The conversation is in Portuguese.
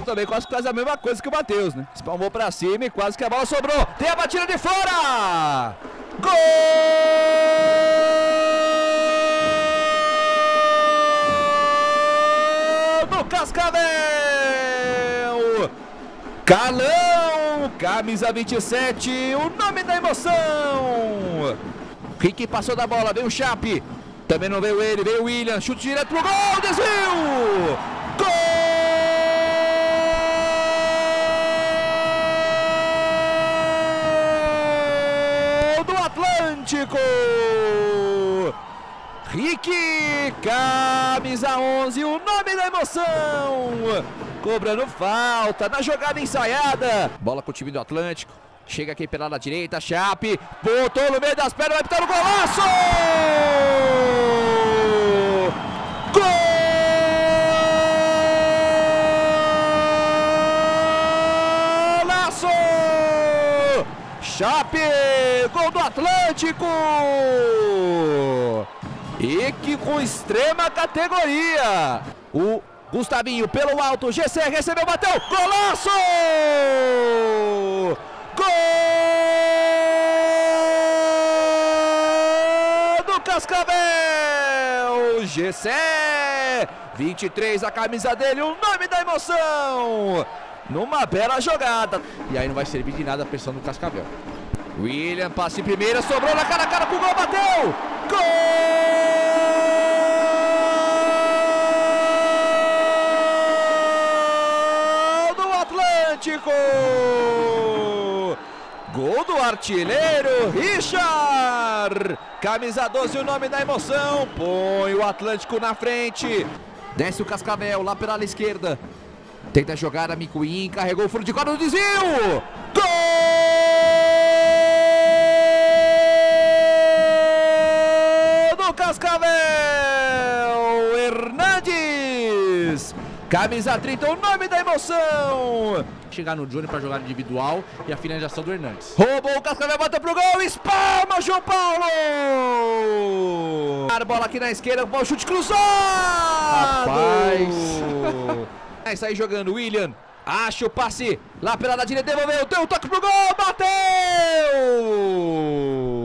também quase a mesma coisa que o Matheus, né? Espalmou pra cima e quase que a bola sobrou. Tem a batida de fora! Gol do Cascavel! Carlão, camisa 27, o nome da emoção. Rick passou da bola, veio o Chape. Também não veio ele, veio o William. Chute direto pro gol, desvio! Gol do Atlântico! Rick, camisa 11, o nome da emoção! Cobrando falta na jogada ensaiada. Bola com o time do Atlântico. Chega aqui pela direita, Chape. Botou no meio das pernas, vai pitar o golaço! Golaço! Chape, gol do Atlântico! E que com extrema categoria. O Gustavinho pelo alto, GC recebeu, bateu, golaço! Gol do Cascavel! GC, 23, a camisa dele, o nome da emoção! Numa bela jogada. E aí não vai servir de nada a pressão do Cascavel. William, passe em primeira, sobrou na cara a cara pro gol, bateu! Gol! Gol do artilheiro Richard, camisa 12, o nome da emoção, põe o Atlântico na frente, desce o Cascavel lá pela ala esquerda, tenta jogar a Micuim, carregou o fundo de corda no desvio, gol do Cascavel, Hernandes, camisa 30, o nome da emoção. Chegar no Júnior para jogar individual e a finalização do Hernandes. Roubou o Cascavel, bota pro gol, espalma João Paulo! A bola aqui na esquerda, o chute cruzado! Rapaz! Aí sai jogando, William, acha o passe lá pela direita, devolveu, deu um toque pro gol, bateu!